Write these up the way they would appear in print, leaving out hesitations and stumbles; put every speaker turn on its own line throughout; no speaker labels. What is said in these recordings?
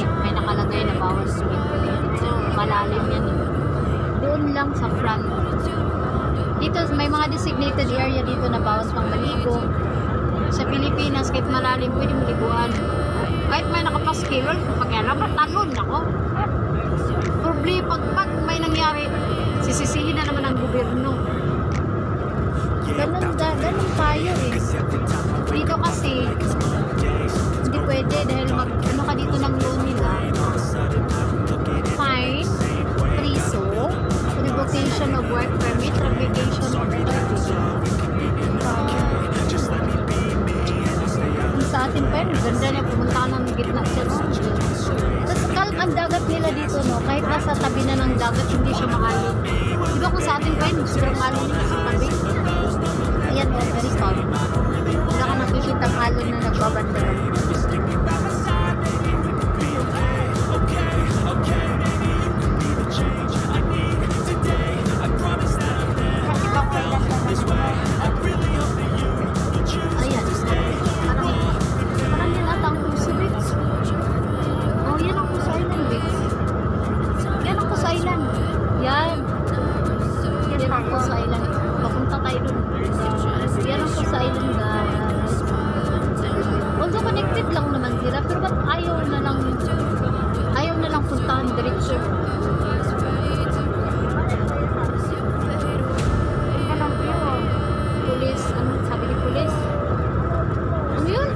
may nakalagay na bawal swimming pool. So, malalim yan. Doon lang sa front. Dito, may mga designated area dito na bawal pang maligo. Sa Pilipinas, kahit malalim, pwede mo liguan. Kahit may nakapaskil, pag alam, talon ako. Problema, pag may nangyari, sisisihin na naman ang gobyerno. Ganun tayo eh. Dito kasi, hindi pwede dahil ano ka dito ng loan nila. Fine, priso, revocation of work permit, revocation of work permit. Sa atin pa yun, ganda niya, pumunta ka ng gitna siya. Tapos kalm ang dagat nila dito, no? Kahit nasa tabi na ng dagat, hindi siya makalin. Diba kung sa atin pa yun, sobrang alon nila sa tabi. Ayan, no? Very calm. Wala ka nakikita ang alon na nagbabanda. Pero ba't ayaw na lang puntahan diretso? Pulis, ano sabi ni pulis? Ano yun?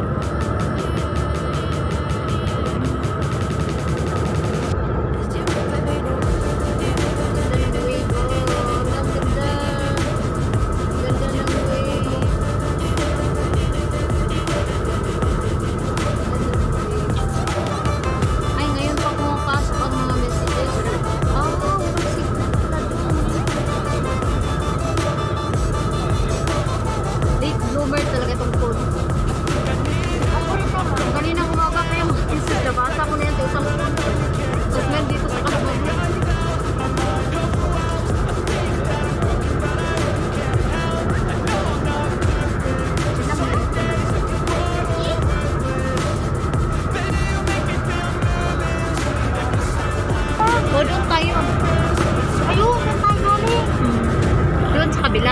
Doon tayo. Ayun, doon tayo galing. Doon sa kabila.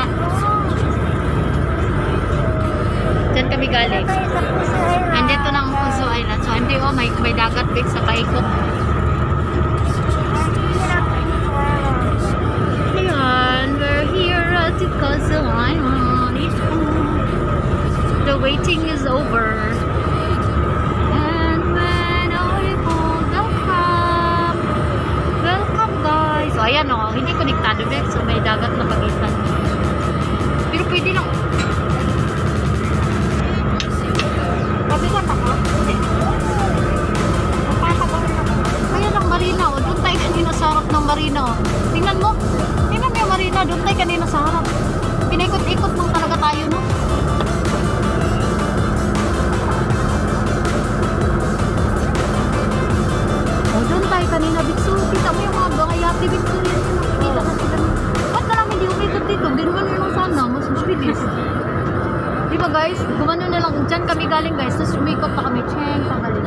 Diyan kami galing. Nandito na ang Puso Island. So, hindi may dagat big sa paikot. Ayan, we're here at the Puso Island. The waiting is over. So, ayan o, hindi konektado din. So, may dagat na pagitan. Pero pwede lang. Pabigat ako? Hindi. Ayan ang marina o. Doon tayo kanina sa harap ng marina o. Tingnan mo. Tingnan mo yung marina. Doon tayo kanina sa harap. Pinaikot-ikot lang talaga tayo, no? O, doon tayo kanina. Bitso, kita mo yung mga gangayati. Bitso yan. Kita na sila. Ba't na lang hindi umikot dito? Binuman mo lang sana. Mas bilis. Diba guys? Gumano na lang. Diyan kami galing guys. Tapos umikot pa kami. Cheng, pagaling.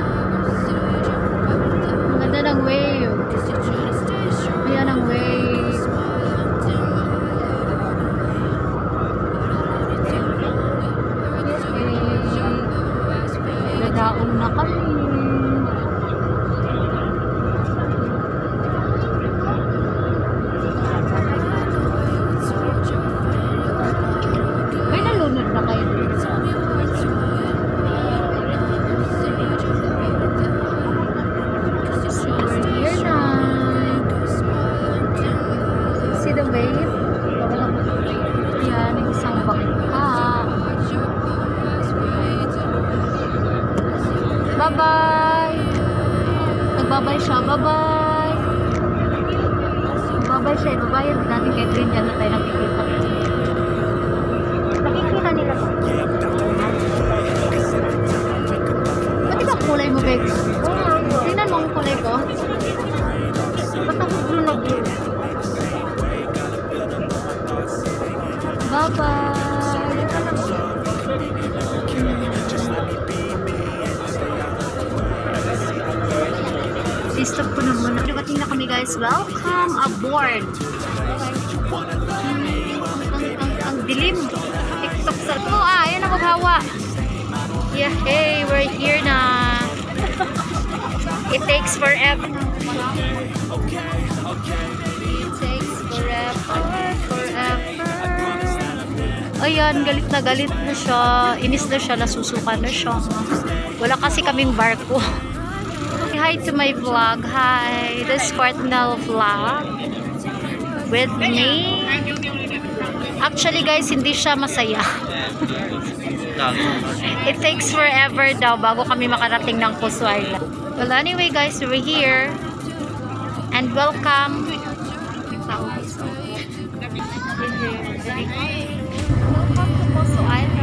Ang ganda ng wave. Ayan ang wave. Nadaong na kami. Bye-bye! Nagbabay siya. Bye-bye! Nagbabay siya. Babayad natin kay Green. Diyan na tayo nakikita. Nakikita nila to. Ba't ibang kulay mo, Bex? Tingnan mo ang kulay ko. Ba't ako blue na blue? Bye-bye! I-stop ko na muna. Dumating na kami guys. Welcome aboard. Ang dilim. TikTok sa ito. Ayan ang maghawa. Yeah, hey, we're here na. It takes forever. It takes forever. Ayan, galit na siya. Inis na siya, nasusuka na siya. Wala kasi kaming barko. Hi to my vlog. Hi, this Cardinal vlog with me. Actually guys, hindi siya masaya. It takes forever daw bago kami makarating ng Puso Island. Well, anyway guys, we're here. And welcome. Welcome to Puso Island.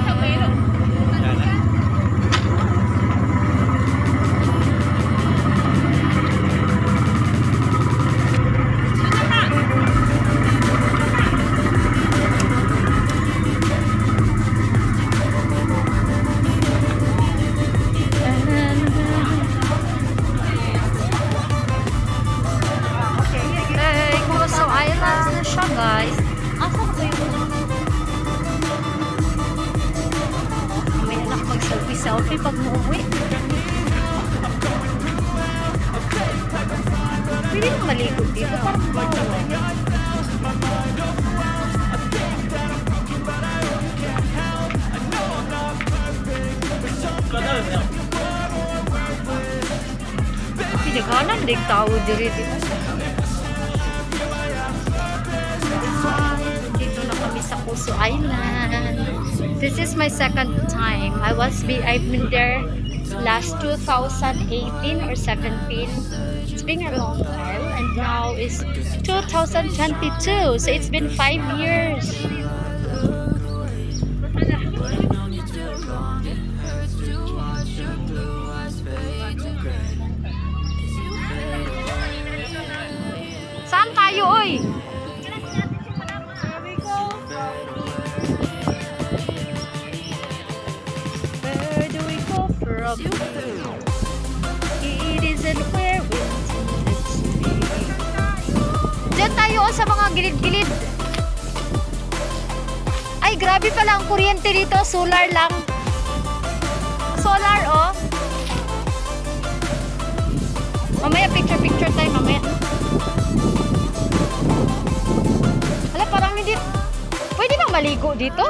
Guys, asa ko yun? May anak mag-selfie pag muuwi. Pwede nang maligo dito. Parang bawal. Pinagalan din tao dito. Dito na kami sa Puso Island. This is my second time. I've been there last 2018 or 17. It's been a long time, and now is 2022. So it's been 5 years. Saan tayo, oy? Where do we go from? It isn't where we intended to be. Diyan tayo sa mga gilid-gilid. Ay, grabe pala ang kuryente dito. Solar lang. Solar, oh. Mamaya picture tayo, mamaya. Hala, parang hindi. Pwede bang maligo dito?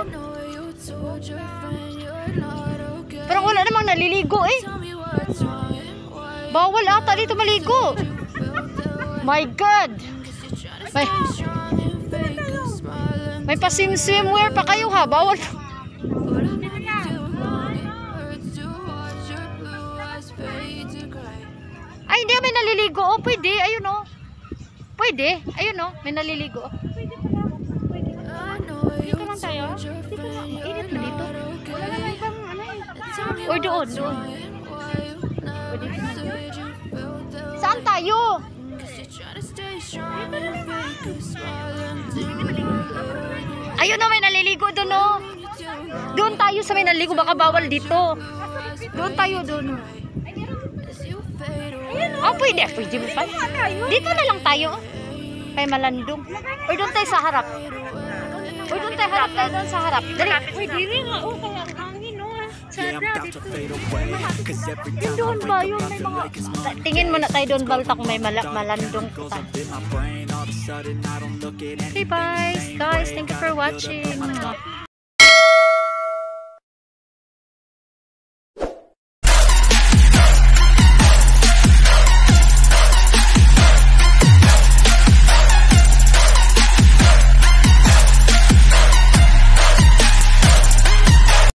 Parang wala namang naliligo eh. Bawal ata dito maligo. My God. May pa-swimwear pa kayo ha. Bawal. Ay, hindi may naliligo. Oh, pwede. Ayun oh. Pwede. Ayun oh. May naliligo. Pwede pala. Pwede. Dito lang tayo. Dito lang. Init na dito. Wala naman ibang ano eh. Or doon. Pwede. Saan tayo? Ayun oh, may naliligo doon oh. Doon tayo sa may naliligo. Baka bawal dito. Doon tayo doon. Oh, pwede. Pwede mo pa. Dito na lang tayo. Kay Malandong. O doon tayo sa harap. O doon tayo harap tayo doon sa harap. Dali. Pwede rin nga. O, kaya ang hangin o. Yung doon ba? Yung may mga... Tingin mo na tayo doon, Balta, kung may Malandong ta. Okay, bye. Guys, thank you for watching.